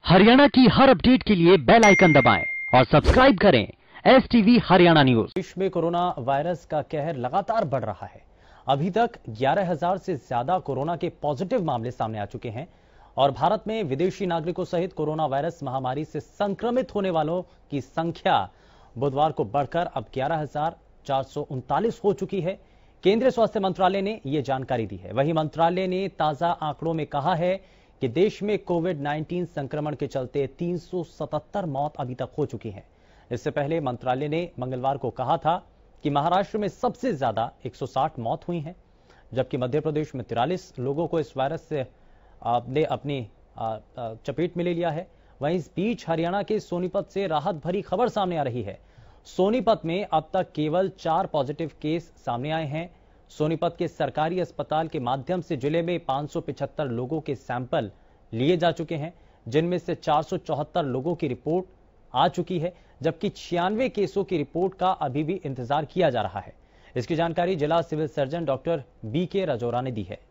हरियाणा की हर अपडेट के लिए बेल आइकन दबाएं और सब्सक्राइब करें STV हरियाणा न्यूज। देश में कोरोना वायरस का कहर लगातार बढ़ रहा है। अभी तक 11,000 से ज्यादा कोरोना के पॉजिटिव मामले सामने आ चुके हैं और भारत में विदेशी नागरिकों सहित कोरोना वायरस महामारी से संक्रमित होने वालों की संख्या बुधवार को बढ़कर अब 11,439 हो चुकी है। केंद्रीय स्वास्थ्य मंत्रालय ने यह जानकारी दी है। वहीं मंत्रालय ने ताजा आंकड़ों में कहा है कि देश में कोविड-19 संक्रमण के चलते 377 मौत अभी तक हो चुकी हैं। इससे पहले मंत्रालय ने मंगलवार को कहा था कि महाराष्ट्र में सबसे ज्यादा 160 मौत हुई हैं, जबकि मध्य प्रदेश में 43 लोगों को इस वायरस से ने अपनी चपेट में ले लिया है। वहीं इस बीच हरियाणा के सोनीपत से राहत भरी खबर सामने आ रही है। सोनीपत में अब तक केवल 4 पॉजिटिव केस सामने आए हैं। सोनीपत के सरकारी अस्पताल के माध्यम से जिले में 575 लोगों के सैंपल लिए जा चुके हैं, जिनमें से 474 लोगों की रिपोर्ट आ चुकी है, जबकि 96 केसों की रिपोर्ट का अभी भी इंतजार किया जा रहा है। इसकी जानकारी जिला civil surgeon doctor BK Rajaura ने दी है।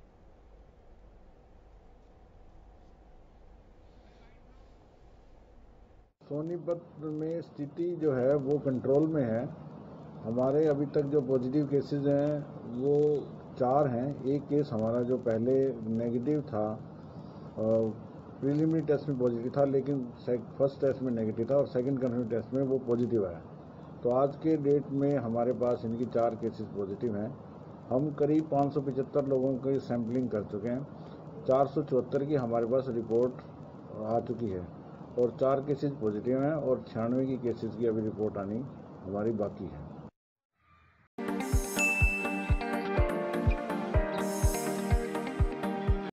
सोनीपत में स्थिति जो है वो कंट्रोल में है। हमारे अभी तक जो पॉजिटिव केसेस हैं वो 4 हैं। एक केस हमारा जो पहले नेगेटिव था, प्रीलिमिनरी टेस्ट में पॉजिटिव था, लेकिन फर्स्ट टेस्ट में नेगेटिव था और सेकंड कंफर्म टेस्ट में वो पॉजिटिव आया। तो आज के डेट में हमारे पास इनकी 4 केसेस पॉजिटिव हैं। हम करीब 575 लोगों की सैंपलिंग कर चुके हैं। 474 की हमारे पास रिपोर्ट आ चुकी है और 4 केसेस पॉजिटिव हैं और 96 की केसेस की अभी रिपोर्ट आनी हमारी बाकी है।